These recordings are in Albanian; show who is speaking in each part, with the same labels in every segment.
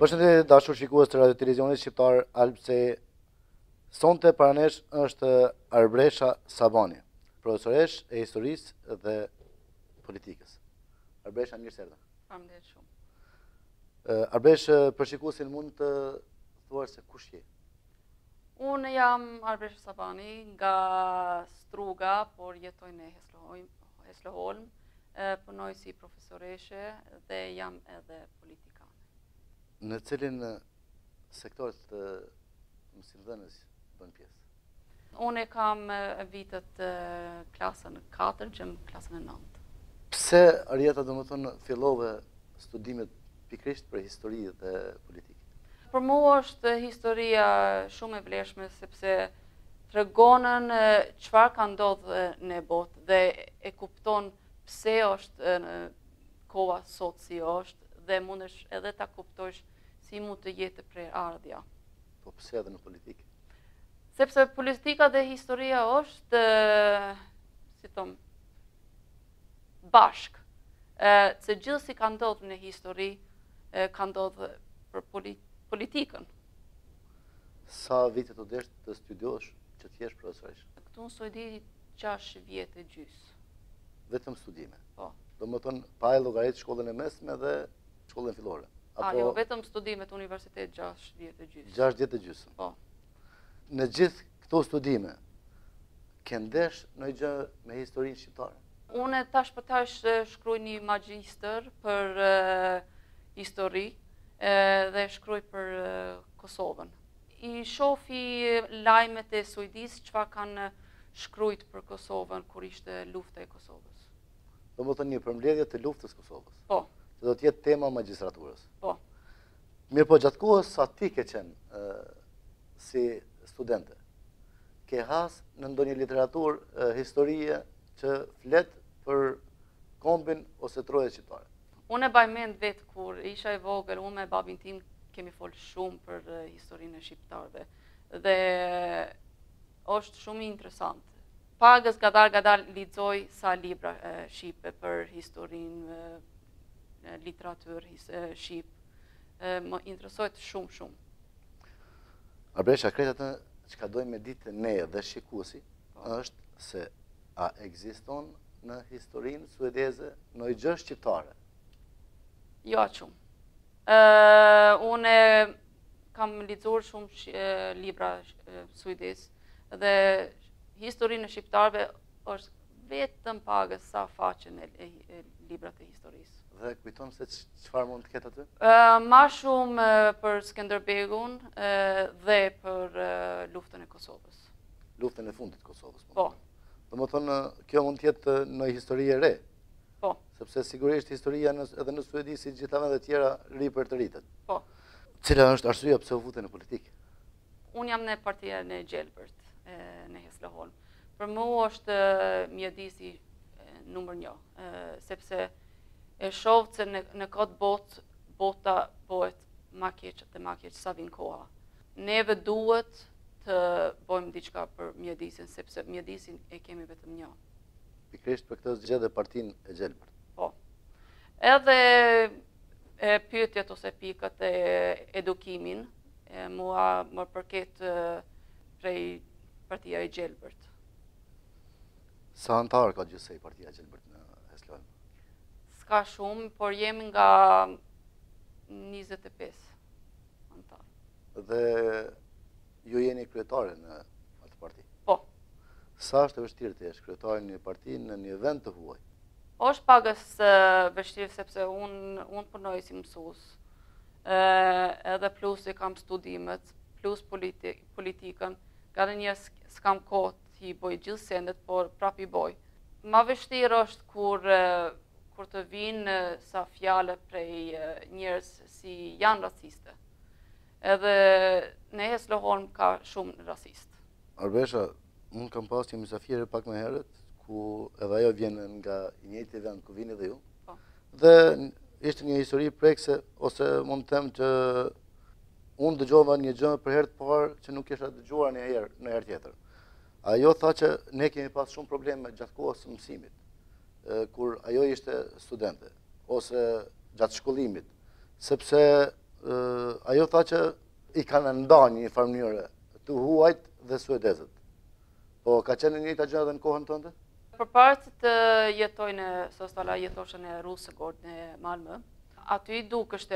Speaker 1: Përshëndetje dashur shikues të Radio Televizionit Shqiptar Alpse. Sonte para nesh është Arbresha Sabani, profesoresh e historisë dhe politikës. Arbresha, mirë se erdhe.
Speaker 2: Faleminderit shumë.
Speaker 1: Arbresh, për shikuesin mund të thuash se kush je?
Speaker 2: Unë jam Arbresha Sabani nga Struga, por jetoj në Hässleholm, punoj si profesoreshe dhe jam edhe politikane.
Speaker 1: Në cilin sektor të mësimdhënës bën pjesë?
Speaker 2: Unë kam vitet klasën 4, gjëm klasën 9.
Speaker 1: Pse Arieta fillove studimet pikrisht për histori dhe politikë?
Speaker 2: Për mua është historia shumë e vlefshme sepse tregonën çfarë ka ndodhur në botë dhe e kupton pse është koha sot si është dhe mundesh edhe ta kuptosh si mund të jetë për ardhja.
Speaker 1: Po pse edhe në politikë?
Speaker 2: Sepse politika dhe historia është, si thon, bashk. Se gjithë si ka ndodhur në histori, ka ndodhur për politikën.
Speaker 1: Sa vite të desh të studiosh që të jesh profesoresh?
Speaker 2: Këtu në Suedi 6 vjetë e gjys.
Speaker 1: Vetëm studime?
Speaker 2: Po.
Speaker 1: Do më thonë pa e llogarit shkollën e mesme dhe shkollën fillore?
Speaker 2: Jo, vetëm studimet universitet 6 vjetë e gjys.
Speaker 1: 6 vjetë e gjys.
Speaker 2: Po.
Speaker 1: Në gjithë këto studime, ke ndesh ndonjë gjë me historinë shqiptare?
Speaker 2: Unë tash për tash shkruaj një magjistër për histori dhe shkruaj për Kosovën. I shofi lajmet e Suedisë çfarë kanë shkruajt për Kosovën kur ishte lufta e Kosovës.
Speaker 1: Do më thënë një përmbledhje të luftës Kosovës?
Speaker 2: Po.
Speaker 1: Që do t'jetë tema magjistraturës?
Speaker 2: Po.
Speaker 1: Mirë, po gjatë kohës sa ti ke qenë si studente, ke has në ndonjë literaturë historie që flet për kombin ose trojet shqiptare?
Speaker 2: Unë e baj mend vetë kur isha e vogël, unë me babin tim kemi folë shumë për historinë e shqiptarëve dhe është shumë interesant. Pagës gadar lexoj sa libra shqipe për historinë, literaturë shqip. Më interesojt shumë.
Speaker 1: Arbresha, kretë atë që ka dojmë me ditë ne dhe shikuesi, është se a ekziston në historinë suedeze ndonjë gjë shqiptare?
Speaker 2: Jo shumë. Unë kam lexuar shumë libra suedez dhe historinë e shqiptarëve është vetëm pagës sa faqen e librat e historisë.
Speaker 1: Dhe kujton se çfarë mund të ketë aty?
Speaker 2: Ma shumë për Skënderbegun dhe për luftën e Kosovës.
Speaker 1: Luftën e fundit të Kosovës?
Speaker 2: Po.
Speaker 1: Do më thonë, kjo mund të jetë në histori e re?
Speaker 2: Po.
Speaker 1: Sepse sigurisht historia edhe në Suedi si gjitha vendet tjera ripër të rritet.
Speaker 2: Po.
Speaker 1: Cila është arsyeja pse u vute në politikë?
Speaker 2: Unë jam në partia në Gjelbert, në Hässleholm. Për mua është mjedisi numër 1, sepse e shoh se në këtë bota bëhet ma keq dhe ma keq sa vin koha. Neve duhet të bëjmë diçka për mjedisin, sepse mjedisin e kemi vetëm një.
Speaker 1: Pikrisht për këtë zgjedhë partinë e Gjelbert.
Speaker 2: Po. Edhe pyetjet ose pikat e edukimin, mua më përket prej partia e Gjelbert.
Speaker 1: Sa antarë ka gjithsej partia e Gjelbert në Hässleholm?
Speaker 2: S'ka shumë, por jemi nga 25 antarë.
Speaker 1: Dhe ju jeni kryetare në atë parti?
Speaker 2: Po.
Speaker 1: Sa është e vështirë të jesh kryetare në një parti në një vend të huaj?
Speaker 2: Është pagës vështirë sepse unë punoj si mësues. Edhe plus e kam studimet, plus politikën. Gati një s'kam kohë të i boj gjithë sendet, por prap i boj. Ma vështirë është kur të vinë sa fjale prej njerëz si janë raciste. Edhe në Hässleholm ka shumë rasist.
Speaker 1: Arbresha, unë kam pas një mysafire pak më herët, ku edhe ajo vjen nga i njëjti vend ku vini dhe ju.
Speaker 2: Po.
Speaker 1: Dhe ishte një histori prekse, ose mund të them që unë dëgjova një gjë për herë të parë që nuk kisha dëgjuar në herë tjetër. Ajo tha që ne kemi pas shumë probleme gjatë kohës së mësimit, kur ajo ishte studente, ose gjatë shkollimit, sepse ajo tha që i kanë ndarë një farë mënyrë të huajt dhe suedezët. Po ka qenë një njëjta gjë edhe në kohën tënde?
Speaker 2: Përpara se të jetoj në Sostala, jetosha në Rosengård në Malmö. Aty dukeshte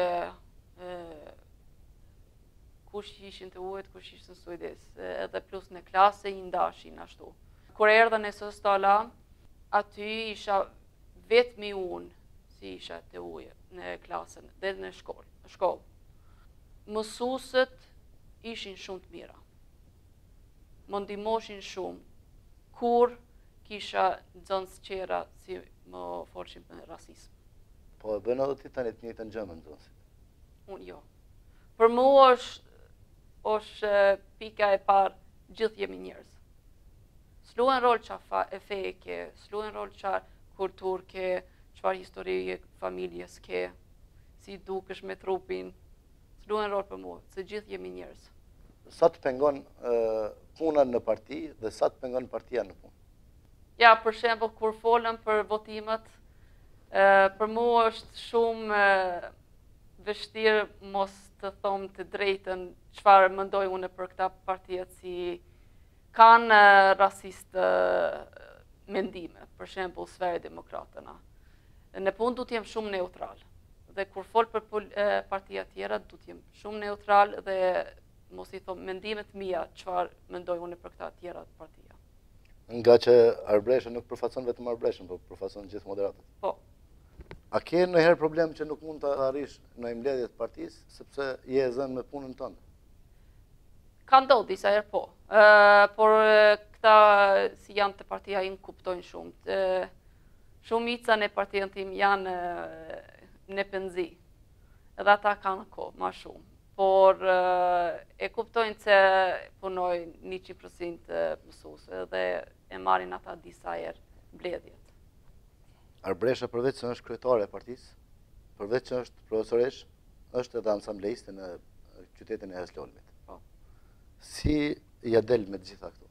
Speaker 2: kush ishin të huajt, kush ishin suedez. Edhe plus në klasë i ndashin ashtu. Kur erdha në Sostala, aty isha vetëm unë si isha të huajt në klasën dhe në shkollë. Mësuesët ishin shumë të mira. Më ndihmoshin shumë. Kur kisha nxënës qera si më folshin për rasizëm.
Speaker 1: Po e bën edhe ti tani të njëjtën gjë me nxënësit.
Speaker 2: Unë jo. Për mua është pika e parë, gjithë jemi njerëz. S'luajn rol çfarë e fe ke, s'luajn rol çfarë kulturë ke, çfarë histori e familjes ke, si dukesh me trupin. S'luajn rol për mua, se gjithë jemi njerëz.
Speaker 1: Sa të pengon puna në parti dhe sa të pengon partia në punë?
Speaker 2: Ja, për shembull, kur folëm për votimet, për mua është shumë vështirë mos të them të drejtën çfarë mendoj unë për këta partijet si kanë rasist mendime, për shembull Sverigedemokraterna. Në punë du të jem shumë neutral. Dhe kur fol për partia tjera, du të jem shumë neutral dhe mos i them mendimet mia çfarë mendoj unë për këta tjera partia.
Speaker 1: Nga që Arbresha nuk përfaqëson vetëm Arbreshën, por përfaqëson gjithë moderatët.
Speaker 2: Po.
Speaker 1: A ke ndonjëherë problem që nuk mund të arrish në mbledhje të partisë sepse je e zënë me punën tënde?
Speaker 2: Ka ndodhur disa herë po. Por këta si janë të partia im kuptojnë shumë. Shumica në partinë tim janë në penzi. Edhe ata kanë kohë më shumë. Por e kuptojnë se punoj 100% mësues dhe e marrin ata disa herë mbledhjet.
Speaker 1: Arbresha përveç se është kryetare e partisë, përveç që është profesoresh, është edhe ansambleiste në qytetin e Hässleholmit.
Speaker 2: Po.
Speaker 1: Si ja del me të gjitha këto?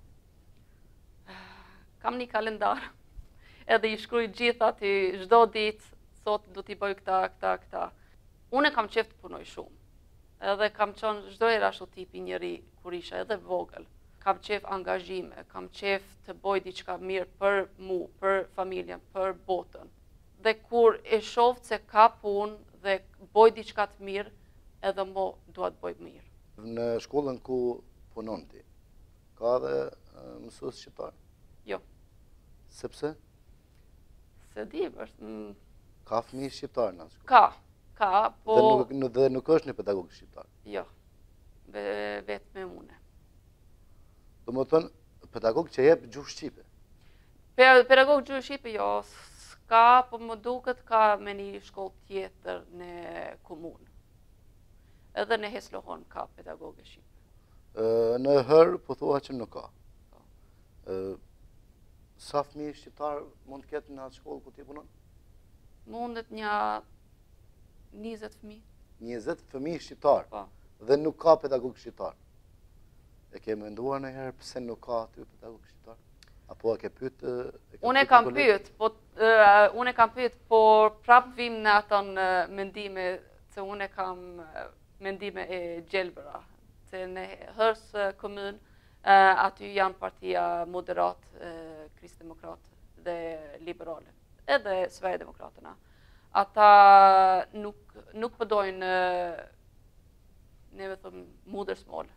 Speaker 2: Kam një kalendar. Edhe i shkruaj gjithë aty çdo ditë, sot do t'i bëj këta. Unë kam qejf të punoj shumë. Edhe kam qenë çdo herë ashtu tipi njëri kur isha edhe vogël. Kam qejf angazhime, kam qejf të bëj diçka mirë për mua, për familjen, për botën. Dhe kur e shoh se ka punë dhe bëj diçka të mirë, edhe mo dua të bëj mirë.
Speaker 1: Në shkollën ku punon ti, ka dhe mësues shqiptar?
Speaker 2: Jo.
Speaker 1: Sepse?
Speaker 2: Se di, është...
Speaker 1: Ka fëmijë shqiptar në atë shkollë?
Speaker 2: Ka, po...
Speaker 1: Dhe nuk është një pedagog shqiptar?
Speaker 2: Jo, vetë me une.
Speaker 1: Do më thënë, pedagog që jep gjuhë shqipe?
Speaker 2: Pedagog gjuhë shqipe, jo, s'ka, po më duket ka me një shkollë tjetër në komunë. Edhe në Hässleholm ka pedagogë shqipe.
Speaker 1: Në Hër, po thua që nuk ka. Sa fëmijë shqiptar mund të ketë në atë shkollë ku ti punon?
Speaker 2: Mundet një 20 fëmijë.
Speaker 1: 20 fëmijë shqiptar?
Speaker 2: Po.
Speaker 1: Dhe nuk ka pedagog shqiptar? E ke menduar ndonjëherë pse nuk ka aty pedagog shqiptar? Apo e ke pyet?
Speaker 2: Unë e kam pyet, por prap vim në aton mendime se unë kam mendime e gjelbëra. Se në Hërs kommun aty janë partia moderat, kristdemokrat dhe liberale, edhe Sverigedemokraterna. Ata nuk përdojnë neve thëmë modersmål.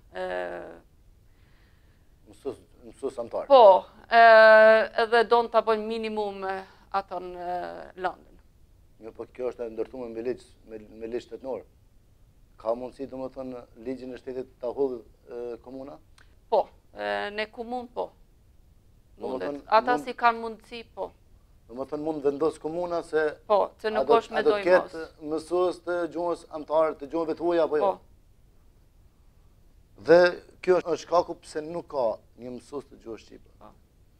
Speaker 1: Mësues antar.
Speaker 2: Po, edhe donë të bëjnë minimum aton landën.
Speaker 1: Jo, po kjo është ndërtuar me ligj shtetënor. Ka mundësi domethënë ligjin e shtetit ta hodhë komuna?
Speaker 2: Po, në komunë po. Mundet. Ata si kanë mundësi po.
Speaker 1: Domethënë mund vendos komuna se
Speaker 2: po, se nuk është me dojë mos.
Speaker 1: Do ketë mësues të gjuhës antar, të gjuhëve të huaja apo jo?
Speaker 2: Po.
Speaker 1: Dhe kjo është shkaku pse nuk ka një mësues të gjuhës shqipe.
Speaker 2: Po.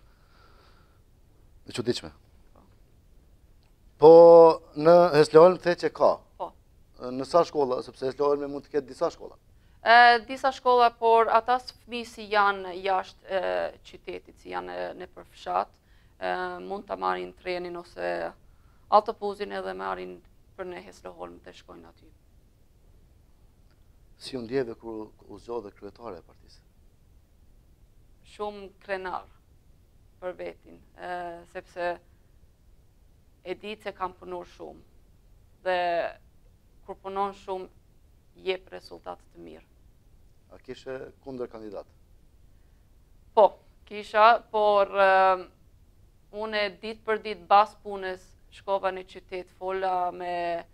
Speaker 1: E çuditshme. Po në Hässleholm the që ka.
Speaker 2: Po.
Speaker 1: Në sa shkolla, sepse Hässleholm mund të ketë disa shkolla.
Speaker 2: Disa shkolla, por ata fëmijë si janë jashtë qytetit, si janë në përfshat, mund të marrin trenin ose autobusin edhe marrin për në Hässleholm të shkojnë aty.
Speaker 1: Si u ndjeve kur u zgjodhe kryetare e partisë?
Speaker 2: Shumë krenar për vetin, sepse e di se kam punuar shumë dhe kur punon shumë jep rezultate të mirë.
Speaker 1: A kishe kundër kandidat?
Speaker 2: Po, kisha, por unë ditë për ditë bas punës shkova në qytet, fola me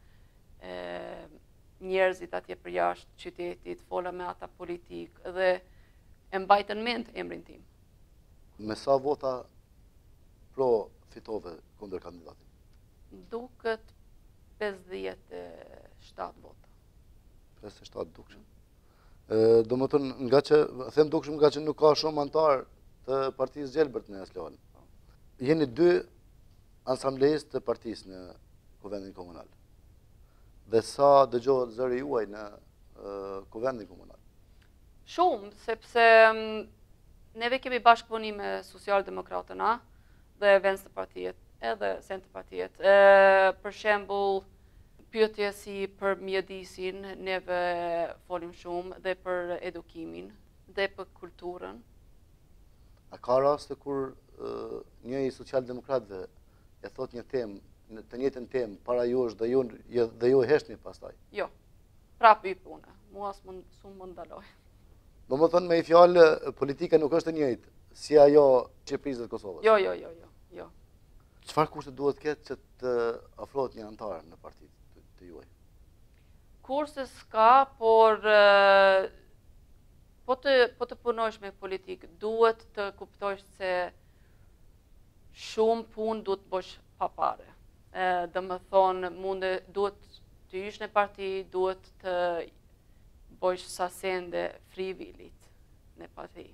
Speaker 2: njerëzit atje për jashtë qytetit, fola me ata politik dhe e mbajtën mend emrin tim.
Speaker 1: Me sa vota pro fitove kundër kandidatit?
Speaker 2: Duket 57 vota.
Speaker 1: 57 dukshëm. Do më thënë, them dukshëm nga që nuk ka shumë antar të partisë Gjelbërt në Aslan. Jeni dy ansambleist të partisë në Kuvendin Komunal. Dhe sa dëgjohet zëri juaj në Kuvendin Komunal?
Speaker 2: Shumë, sepse neve kemi bashkëpunim me Socialdemokratëna dhe Venstrepartiet, edhe Centerpartiet. Për shembull, pyetje si për mjedisin, neve folim shumë, dhe për edukimin, dhe për kulturën.
Speaker 1: A ka raste kur një i socialdemokratëve e thot një temë, të njëjtën temë para jush dhe ju e heshni pastaj?
Speaker 2: Jo, prapë i puna, mua s'u më ndaloj.
Speaker 1: Do më thënë me i fjalë, politika nuk është e njëjtë, si ajo Shqipërisë dhe Kosovës.
Speaker 2: Jo.
Speaker 1: Çfarë kushte duhet ketë që të afrohet një antar në partitë të juaj?
Speaker 2: Kurse s'ka, por po të punojsh me politikë, duhet të kuptojsh se shumë punë duhet bësh pa pare. Dhe më thonë, duhet të ish në parti, duhet të bësh sa sende frivillit në parti.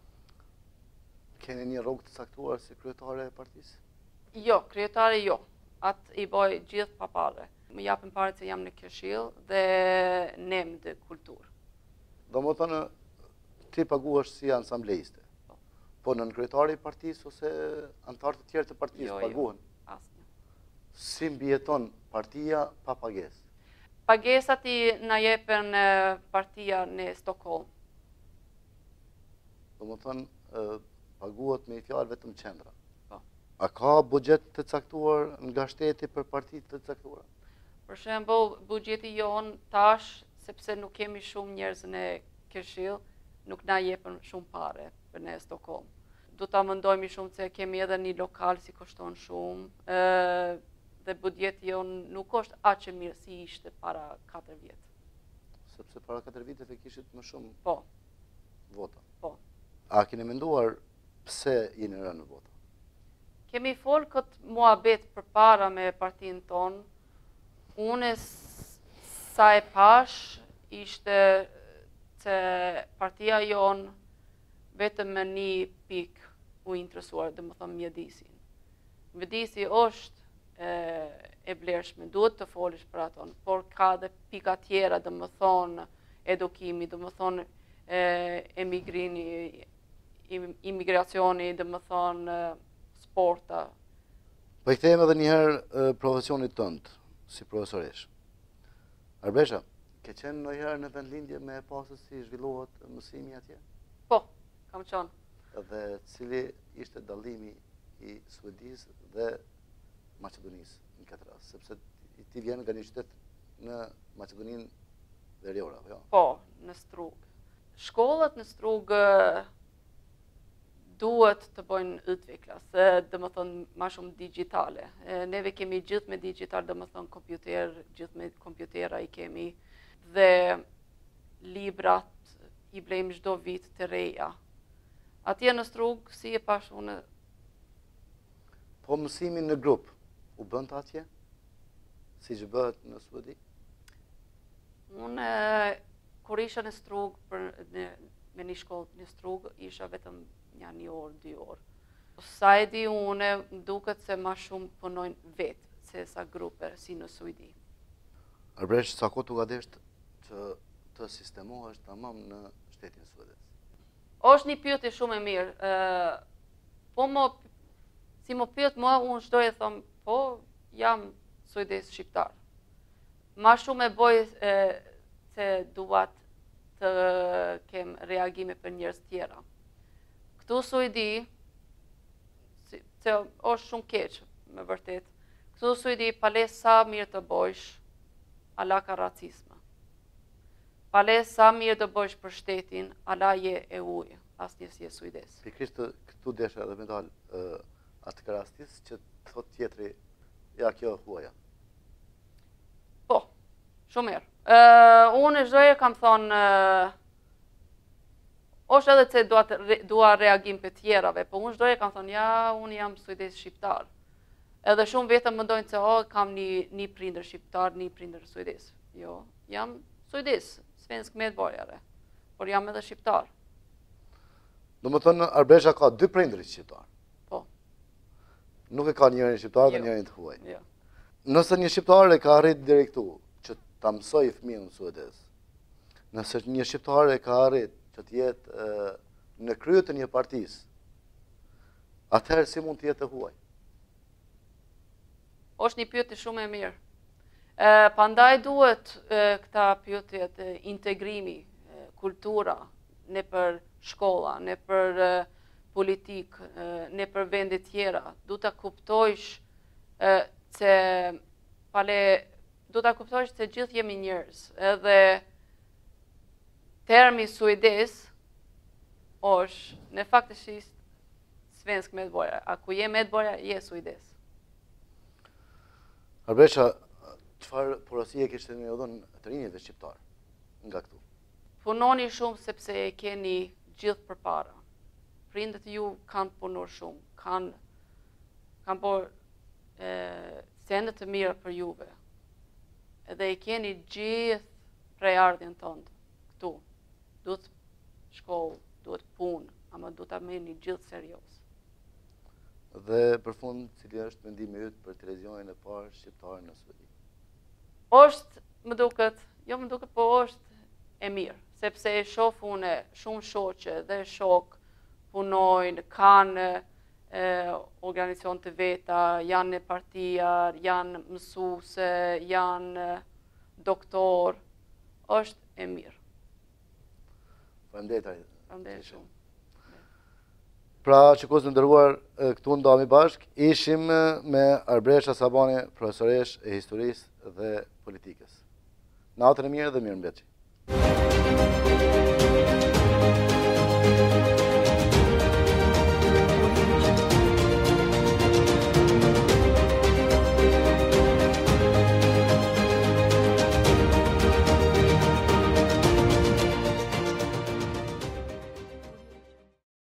Speaker 1: Keni një rrugë të caktuar si kryetare e partisë?
Speaker 2: Jo, kryetare jo. Atë i bëj gjithë pa pare. Më japin pare që jam në këshill dhe nem dhe kulturë.
Speaker 1: Do më thënë, ti paguash si ansambleiste. Po në kryetari i partisë ose antarë të tjerë të partisë paguhen?
Speaker 2: Jo, asnjë.
Speaker 1: Si mbijeton partia pa pagesë?
Speaker 2: Pagesat i na jepen partia në Stockholm.
Speaker 1: Do më thënë, paguhet me i fjalë vetëm qendra.
Speaker 2: Po.
Speaker 1: A ka buxhet të caktuar nga shteti për partitë të caktuara?
Speaker 2: Për shembull, buxheti jon tash, sepse nuk kemi shumë njerëz në këshill, nuk na jepen shumë pare për në Stockholm. Do ta mendojmë shumë se kemi edhe një lokal si kushton shumë, dhe buxheti jon nuk është aq e mirë si ishte para 4 vjet.
Speaker 1: Sepse para 4 viteve kishit më shumë vota.
Speaker 2: Po.
Speaker 1: A keni menduar pse jeni rënë në vota?
Speaker 2: Kemi folë këtë muhabet përpara me partinë tonë. Unë sa e pash ishte se partia jonë vetëm me një pikë u interesuar, dhe më thëmë mjedisin. Mjedisi është e vlerëshme, duhet të folish për aton, por ka dhe pika tjera, dhe më thonë edukimi, dhe më thonë imigracioni, dhe më thonë sporta.
Speaker 1: Po i kthejmë edhe njëherë profesionit tëndë, si profesoresh. Arbesha, ke qenë ndonjëherë në vendlindje me pasës si zhvillohet mësimi atje?
Speaker 2: Po, kam qenë.
Speaker 1: Dhe cili ishte dallimi i Suedisë dhe Maqedonisë në këtë rast, sepse ti vjen nga një qytet në Maqedoninë Veriore, apo jo?
Speaker 2: Po, në Strugë. Shkollat në Strugë duhet të bëjnë utviklas, dhe më thonë ma shumë digitale. Neve kemi gjithë me digital, dhe më thonë kompjuter, gjithë me kompjutera i kemi, dhe librat i blejmë çdo vit të reja. Atje në Strugë, si e pash unë...
Speaker 1: Po mësimin në grup, u bënd atje? Si që bëhet në Suedi?
Speaker 2: Unë, kur isha në Strugë, me një shkollë në Strugë, isha vetëm një orë, 2 orë. Sa e di unë, duket se ma shumë punojnë vetë, se sa grupe si në Suedi.
Speaker 1: Arbresh, sa kohë t'u gadesht që të sistemohesh tamam në shtetin suedez?
Speaker 2: Është një pyetje shumë e mirë. Si më pyet mua, unë çdo e them, po, jam suedez shqiptar. Ma shumë e bëj se duat të kem reagime për njerëz tjera. Këtu Suedi, se është shumë keq, me vërtet. Këtu Suedi, pale sa mirë të bojsh, ala ka racizme. Pale sa mirë të bojsh për shtetin, ala je e ujë, asnjë si e suides.
Speaker 1: Pikrisht këtu desha edhe me dalë atë karastis që thot tjetri, ja kjo huaja.
Speaker 2: Po, shumë mirë. Unë çdo herë kam thonë, është edhe se dua reagim për tjerave, po unë çdo herë kam thonë, ja, unë jam suides shqiptar. Edhe shumë vetëm mendojnë se kam një prindër shqiptar, një prindër suides. Jo, jam suides, svensk medborgare, por jam edhe shqiptar.
Speaker 1: Do më thënë, Arbresha ka 2 prindërit shqiptar.
Speaker 2: Po.
Speaker 1: Nuk e ka njërin shqiptar dhe njërin të huaj.
Speaker 2: Jo.
Speaker 1: Nëse një shqiptar e ka arrit deri këtu, që ta mësoj fëmijën suedez, nëse një shqiptar e ka arrit që të jetë në krye të një partisë, atëherë si mund të jetë e huaj?
Speaker 2: Është një pyetje shumë e mirë. Pandaj duhet këta pyetjet integrimi, kultura, në për shkolla, në për politik, në për vende tjera. Du ta kuptojsh se du ta kuptojsh se gjithë jemi njerëz. Edhe termi suides është në faktësisht svensk medborgar. Ako je medborgar, je suides.
Speaker 1: Arbresha, çfarë porosie kishte më dhënë të rinjve shqiptar nga këtu?
Speaker 2: Punoni shumë sepse e keni gjithë përpara. Prindët ju kanë punuar shumë, kanë bërë sende të mira për juve. Edhe e keni gjithë prejardhjen tonë këtu. Duhet shkollë, duhet punë, ama duhet ta merrni gjithë serioz.
Speaker 1: Dhe për fund, cili është mendimi yt për televizionin e parë shqiptar në Suedi?
Speaker 2: Është, më duket, po është e mirë, sepse e shoh unë shumë shoqe dhe shok punojnë, kanë organizacion të veta, janë në partia, janë mësuese, janë doktor, është e mirë.
Speaker 1: Faleminderit shumë. Pra, shikues të nderuar, këtu ndahemi bashk, ishim me Arbresha Sabani, profesoresh e historisë dhe politikës. Natën e mirë dhe mirëmbëngjes.